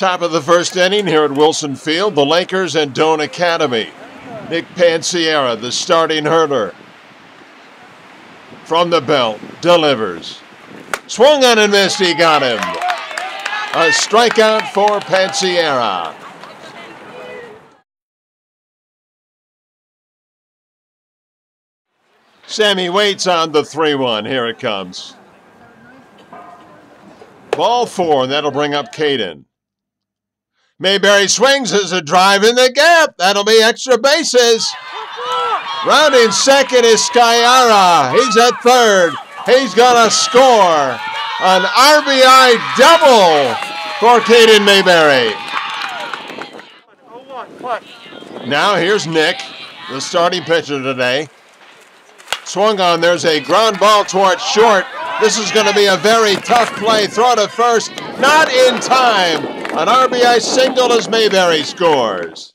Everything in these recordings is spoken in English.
Top of the first inning here at Wilson Field, the Lakers and Doane Academy. Nick Pansiera, the starting hurler. From the belt, delivers. Swung on and missed, he got him. A strikeout for Pansiera. Sammy waits on the 3-1. Here it comes. Ball 4, and that'll bring up Caden. Mayberry swings as a drive in the gap. That'll be extra bases. Rounding second is Skyara. He's at third. He's going to score. An RBI double for Caden Mayberry. Now here's Nick, the starting pitcher today. Swung on, there's a ground ball towards short. This is going to be a very tough play. Throw to first, not in time. An RBI single as Mayberry scores.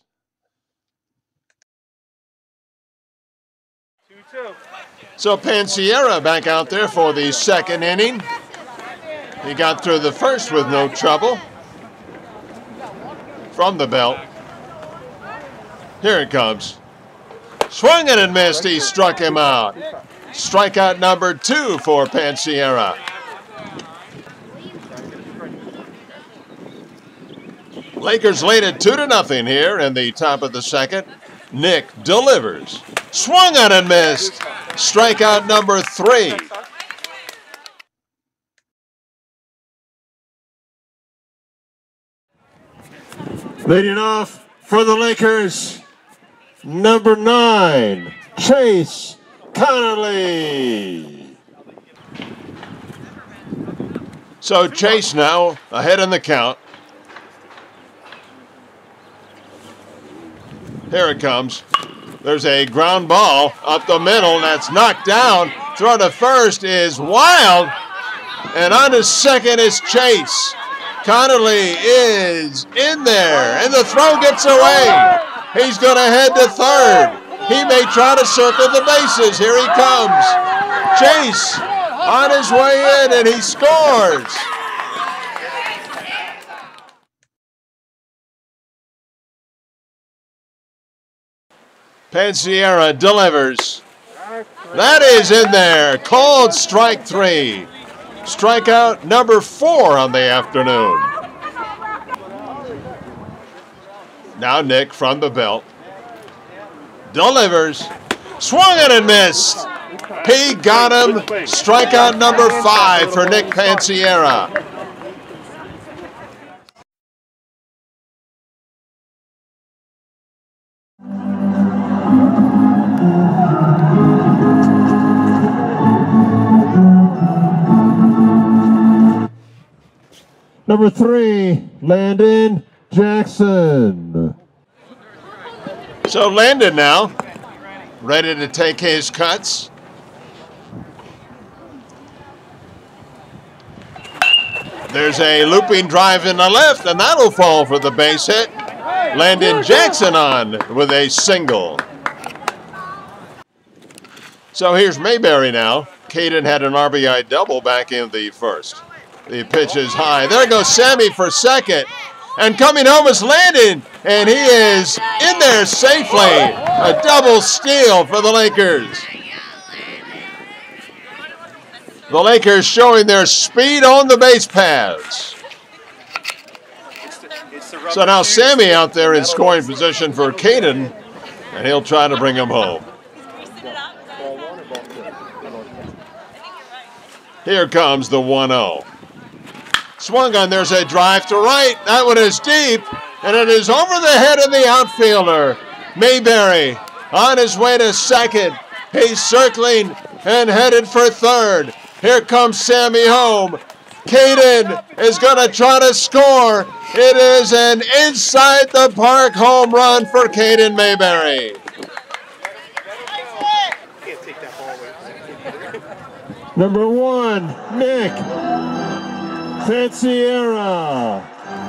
2-2. So Pansiera back out there for the second inning. He got through the first with no trouble. From the belt. Here it comes. Swung and missed, he struck him out. Strikeout number 2 for Pansiera. Lakers lead it 2-0 here in the top of the second. Nick delivers. Swung on and missed. Strikeout number 3. Leading off for the Lakers, number 9, Chase Connolly. So Chase now ahead in the count. Here it comes. There's a ground ball up the middle. That's knocked down. Throw to first is Wild. And on to second is Chase. Connolly is in there. And the throw gets away. He's going to head to third. He may try to circle the bases. Here he comes. Chase on his way in, and he scores. Pansiera delivers. That is in there. Called strike 3. Strikeout number 4 on the afternoon. Now Nick from the belt. Delivers. Swung it and missed. He got him. Strikeout number 5 for Nick Pansiera. Number 3, Landon Jackson. So Landon now, ready to take his cuts. There's a looping drive in the left, and that'll fall for the base hit. Landon Jackson on with a single. So here's Mayberry now. Caden had an RBI double back in the first. The pitch is high. There goes Sammy for second. And coming home is Landon. And he is in there safely. A double steal for the Lakers. The Lakers showing their speed on the base paths. So now Sammy out there in scoring position for Caden. And he'll try to bring him home. Here comes the 1-0. Swung on, there's a drive to right. That one is deep, and it is over the head of the outfielder. Mayberry on his way to second. He's circling and headed for third. Here comes Sammy home. Caden is going to try to score. It is an inside the park home run for Caden Mayberry. Number 1, Nick Pansiera.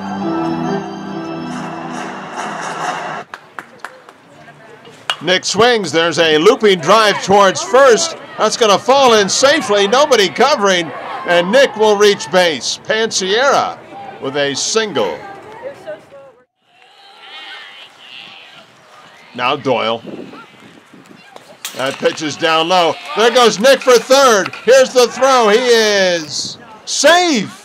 Nick swings. There's a looping drive towards first. That's going to fall in safely. Nobody covering. And Nick will reach base. Pansiera with a single. Now Doyle. That pitch is down low. There goes Nick for third. Here's the throw. He is safe.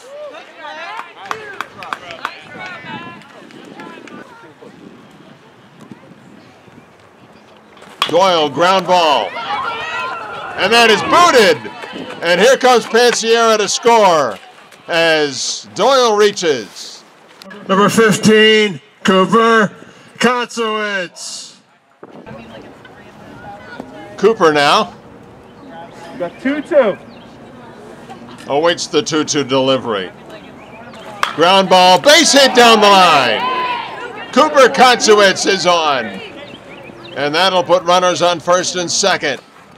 Doyle, ground ball. And that is booted. And here comes Pansiera to score as Doyle reaches. Number 15, Cooper Kotzowitz. Cooper now. You got 2-2. Awaits the 2-2 delivery. Ground ball, base hit down the line. Cooper Kotzowitz is on. And that'll put runners on first and second.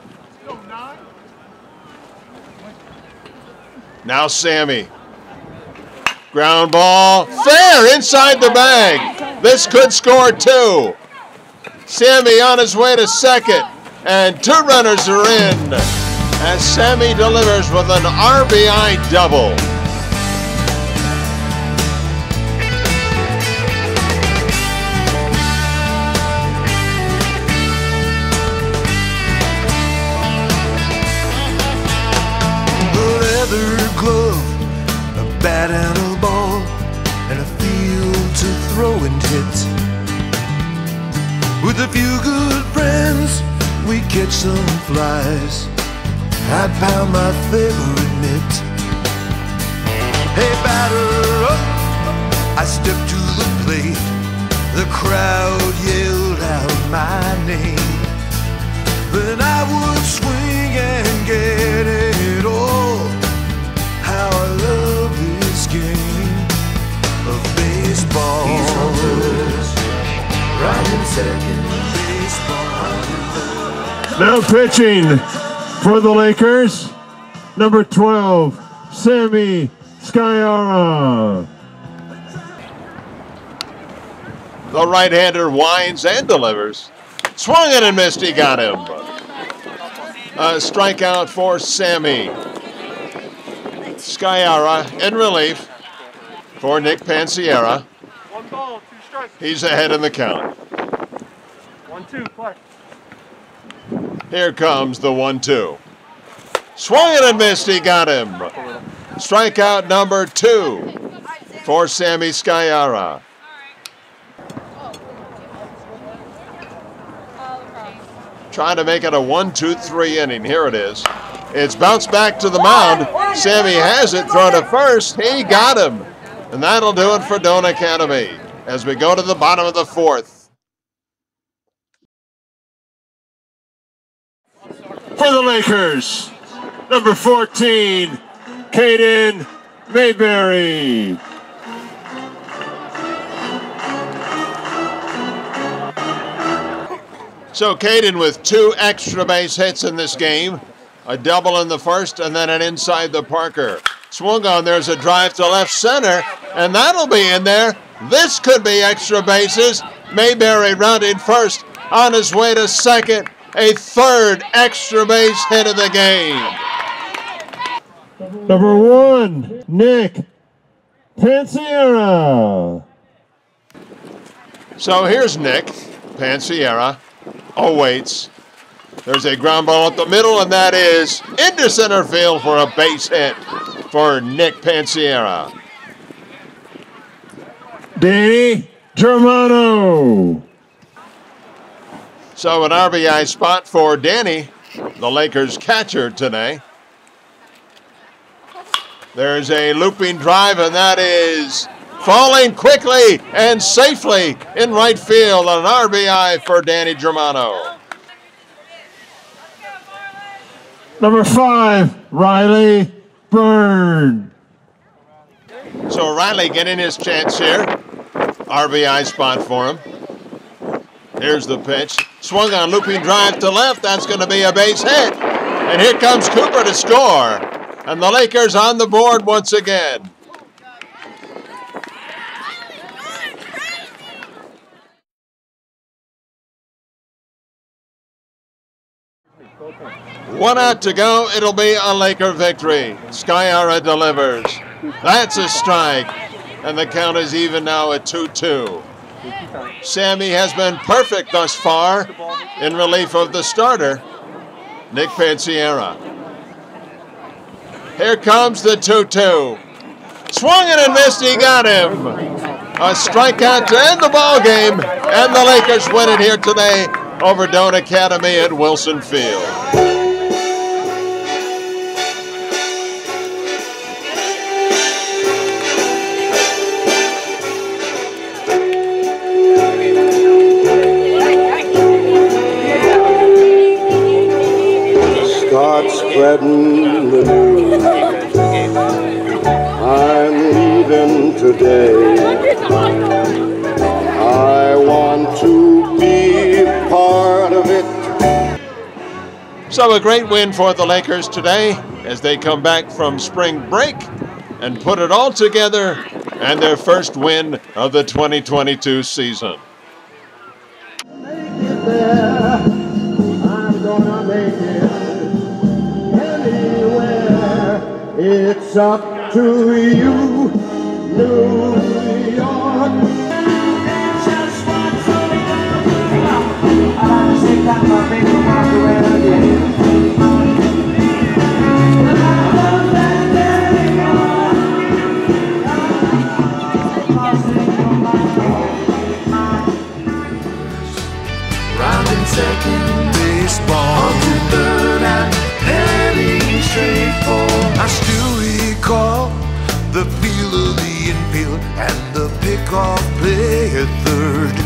Now Sammy. Ground ball, fair inside the bag. This could score two. Sammy on his way to second. And two runners are in as Sammy delivers with an RBI double. A leather glove, a bat and a ball, and a field to throw and hit. With a few good friends, we catch some flies. I'd pound my favorite mitt. Hey, batter up! I stepped to the plate. The crowd yelled out my name. Then I would swing and get it all. How I love this game of baseball. He's on first, riding second. Now pitching for the Lakers, number 12, Sammy Sciarra. The right-hander winds and delivers. Swung it and missed, he got him. A strikeout for Sammy. Sciarra in relief for Nick Pansiera. 1 ball, 2 strikes. He's ahead in the count. 1-2, play. Here comes the 1-2. Swung it and missed, he got him. Strikeout number 2 for Sammy Sciarra. Trying to make it a 1-2-3 inning. Here it is. It's bounced back to the mound. Sammy has it, thrown to first. He got him. And that'll do it for Doane Academy as we go to the bottom of the 4th. For the Lakers, number 14, Caden Mayberry. So Caden with 2 extra base hits in this game. A double in the first and then an inside the Parker. Swung on, there's a drive to left center, and that'll be in there. This could be extra bases. Mayberry rounded first, on his way to second. A 3rd extra base hit of the game. Number 1, Nick Pansiera. So here's Nick Pansiera. Awaits. There's a ground ball up the middle, and that is into center field for a base hit for Nick Pansiera. Danny Germano. So an RBI spot for Danny, the Lakers catcher today. There's a looping drive, and that is falling quickly and safely in right field. An RBI for Danny Germano. Number 5, Riley Byrne. So Riley getting his chance here. RBI spot for him. Here's the pitch. Swung on, looping drive to left. That's going to be a base hit. And here comes Cooper to score. And the Lakers on the board once again. One out to go. It'll be a Laker victory. Sciarra delivers. That's a strike. And the count is even now at 2-2. Sammy has been perfect thus far in relief of the starter, Nick Pansiera. Here comes the 2-2. Swung it and missed, he got him. A strikeout to end the ball game, and the Lakers win it here today over Doane Academy at Wilson Field. Start spreading the news. I'm leaving today. I want to be part of it. So a great win for the Lakers today as they come back from spring break and put it all together and their first win of the 2022 season. I'm gonna make it anywhere. It's up to you, New York. Rounding second baseball, on to third and heading straight for. I still recall the feel of the infield and the pickoff play at third.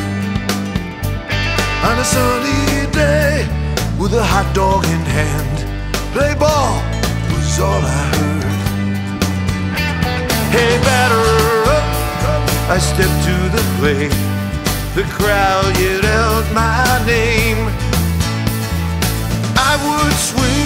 On a sunny day, with a hot dog in hand, play ball was all I heard. Hey, batter up, I stepped to the plate. The crowd yelled out my name. I would swing